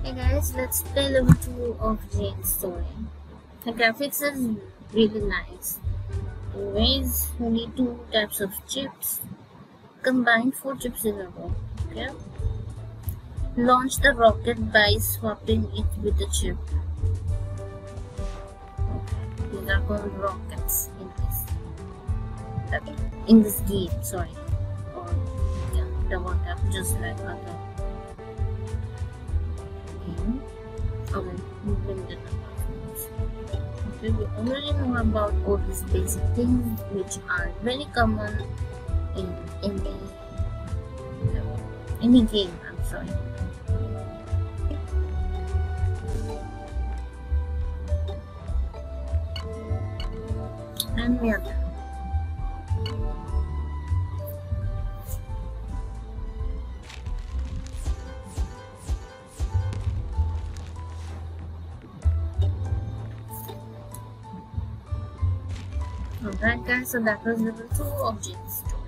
Hey guys, let's play level 2 of Jane's Story. The graphics is really nice. Anyways, you need 2 types of chips. Combine 4 chips in a row. Okay. Launch the rocket by swapping it with the chip. Okay. These are called rockets in this game. Sorry. Or yeah, the one tap just like other game. Okay, limited number of moves. Okay, we already know about all these basic things which are very common in any game. I'm sorry. And yeah. Alright guys, so that was level 2 of Jane's Story.